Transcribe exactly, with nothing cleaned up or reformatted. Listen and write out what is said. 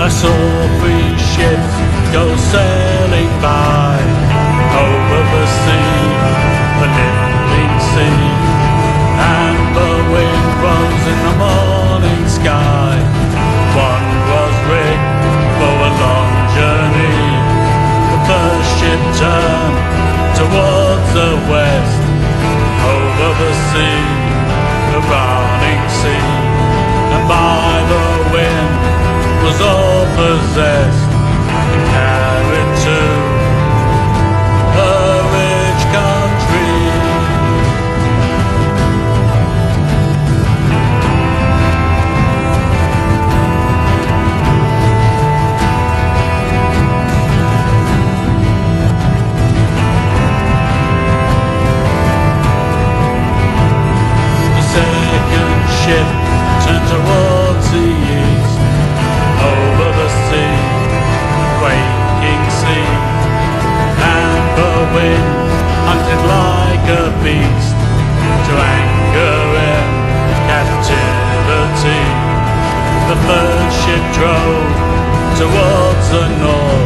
I saw three ships go sailing by over the sea, the living sea, and the wind rose in the morning sky. One was rigged for a long journey. The first ship turned towards the west, over the sea, the running sea, and by the wind was all possessed and carried to a rich country. The second ship turned towards the east, over the sea, quaking sea, and the wind hunted like a beast to anchor in captivity. The third ship drove towards the north,